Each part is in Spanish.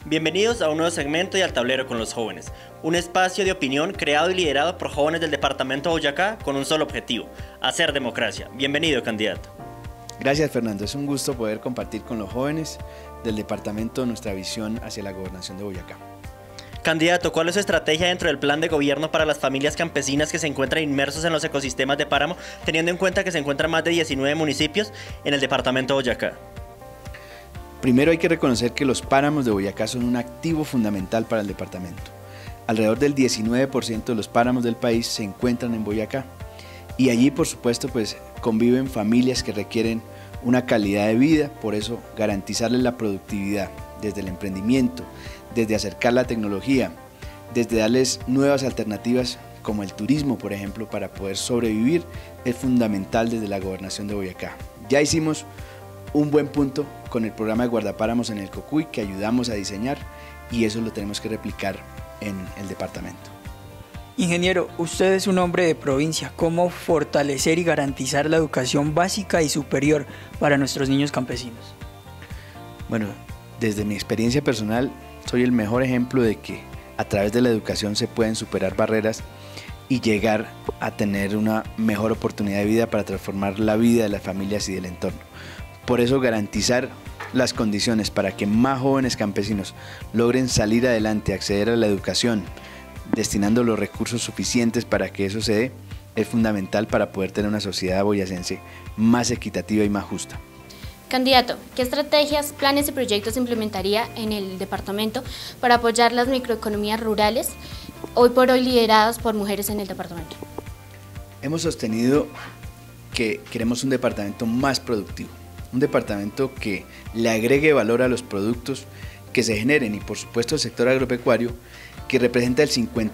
Bienvenidos a un nuevo segmento de Al Tablero con los Jóvenes, un espacio de opinión creado y liderado por jóvenes del departamento de Boyacá con un solo objetivo, hacer democracia. Bienvenido, candidato. Gracias, Fernando. Es un gusto poder compartir con los jóvenes del departamento nuestra visión hacia la gobernación de Boyacá. Candidato, ¿cuál es su estrategia dentro del plan de gobierno para las familias campesinas que se encuentran inmersos en los ecosistemas de páramo, teniendo en cuenta que se encuentran más de 19 municipios en el departamento de Boyacá? Primero hay que reconocer que los páramos de Boyacá son un activo fundamental para el departamento. Alrededor del 19% de los páramos del país se encuentran en Boyacá. Y allí, por supuesto, conviven familias que requieren una calidad de vida, por eso garantizarles la productividad desde el emprendimiento, desde acercar la tecnología, desde darles nuevas alternativas como el turismo, por ejemplo, para poder sobrevivir, es fundamental desde la gobernación de Boyacá. Ya hicimos un buen punto con el programa de guardapáramos en el Cocuy que ayudamos a diseñar y eso lo tenemos que replicar en el departamento. Ingeniero, usted es un hombre de provincia. ¿Cómo fortalecer y garantizar la educación básica y superior para nuestros niños campesinos? Bueno, desde mi experiencia personal soy el mejor ejemplo de que a través de la educación se pueden superar barreras y llegar a tener una mejor oportunidad de vida para transformar la vida de las familias y del entorno. Por eso garantizar las condiciones para que más jóvenes campesinos logren salir adelante, acceder a la educación, destinando los recursos suficientes para que eso se dé, es fundamental para poder tener una sociedad boyacense más equitativa y más justa. Candidato, ¿qué estrategias, planes y proyectos implementaría en el departamento para apoyar las microeconomías rurales, hoy por hoy lideradas por mujeres en el departamento? Hemos sostenido que queremos un departamento más productivo, un departamento que le agregue valor a los productos que se generen y por supuesto el sector agropecuario, que representa el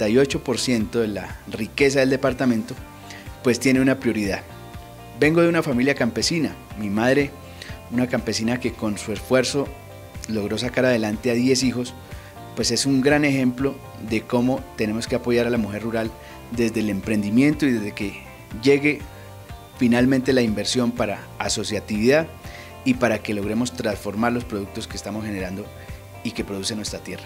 58% de la riqueza del departamento, pues tiene una prioridad. Vengo de una familia campesina, mi madre, una campesina que con su esfuerzo logró sacar adelante a 10 hijos, pues es un gran ejemplo de cómo tenemos que apoyar a la mujer rural desde el emprendimiento y desde que llegue finalmente la inversión para asociatividad y para que logremos transformar los productos que estamos generando y que produce nuestra tierra.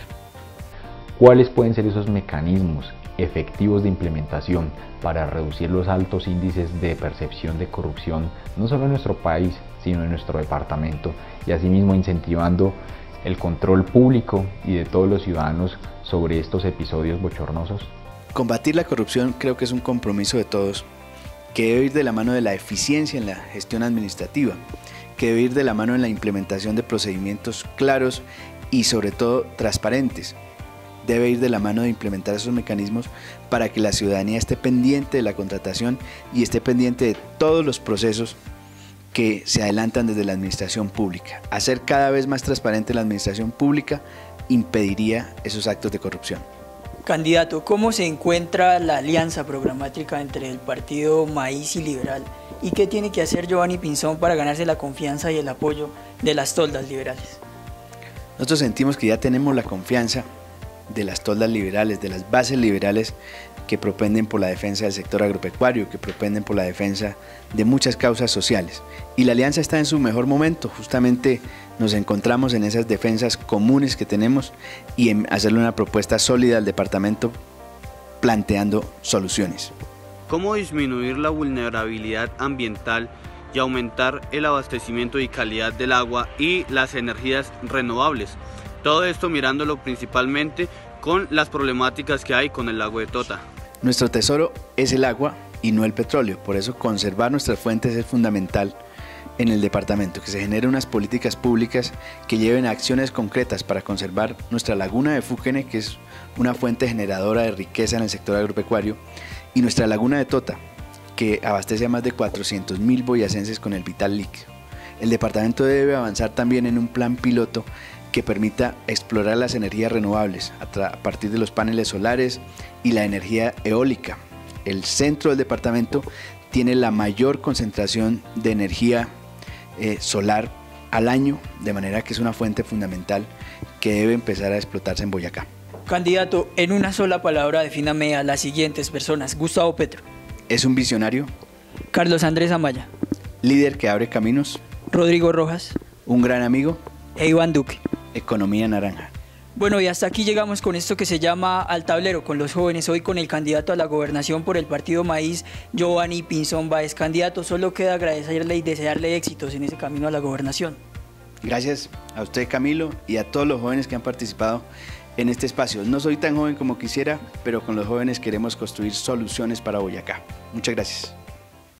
¿Cuáles pueden ser esos mecanismos efectivos de implementación para reducir los altos índices de percepción de corrupción, no solo en nuestro país, sino en nuestro departamento, y asimismo incentivando el control público y de todos los ciudadanos sobre estos episodios bochornosos? Combatir la corrupción creo que es un compromiso de todos, que debe ir de la mano de la eficiencia en la gestión administrativa, que debe ir de la mano en la implementación de procedimientos claros y sobre todo transparentes. Debe ir de la mano de implementar esos mecanismos para que la ciudadanía esté pendiente de la contratación y esté pendiente de todos los procesos que se adelantan desde la administración pública. Hacer cada vez más transparente la administración pública impediría esos actos de corrupción. Candidato, ¿cómo se encuentra la alianza programática entre el partido Maíz y Liberal? ¿Y qué tiene que hacer Giovanni Pinzón para ganarse la confianza y el apoyo de las toldas liberales? Nosotros sentimos que ya tenemos la confianza de las toldas liberales, de las bases liberales que propenden por la defensa del sector agropecuario, que propenden por la defensa de muchas causas sociales. Y la alianza está en su mejor momento, justamente nos encontramos en esas defensas comunes que tenemos y en hacerle una propuesta sólida al departamento planteando soluciones. ¿Cómo disminuir la vulnerabilidad ambiental y aumentar el abastecimiento y calidad del agua y las energías renovables? Todo esto mirándolo principalmente con las problemáticas que hay con el lago de Tota. Nuestro tesoro es el agua y no el petróleo, por eso conservar nuestras fuentes es fundamental en el departamento, que se generen unas políticas públicas que lleven a acciones concretas para conservar nuestra laguna de Fúquene, que es una fuente generadora de riqueza en el sector agropecuario, y nuestra laguna de Tota, que abastece a más de 400.000 boyacenses con el vital líquido. El departamento debe avanzar también en un plan piloto que permita explorar las energías renovables a partir de los paneles solares y la energía eólica. El centro del departamento tiene la mayor concentración de energía solar al año, de manera que es una fuente fundamental que debe empezar a explotarse en Boyacá. Candidato, en una sola palabra defíname a las siguientes personas. Gustavo Petro. Es un visionario. Carlos Andrés Amaya. Líder que abre caminos. Rodrigo Rojas. Un gran amigo. E Iván Duque. Economía naranja. Bueno, y hasta aquí llegamos con esto que se llama Al Tablero con los jóvenes. Hoy con el candidato a la gobernación por el Partido Maíz, Giovanni Pinzón Báez. Candidato, solo queda agradecerle y desearle éxitos en ese camino a la gobernación. Gracias a usted, Camilo, y a todos los jóvenes que han participado en este espacio. No soy tan joven como quisiera, pero con los jóvenes queremos construir soluciones para Boyacá. Muchas gracias.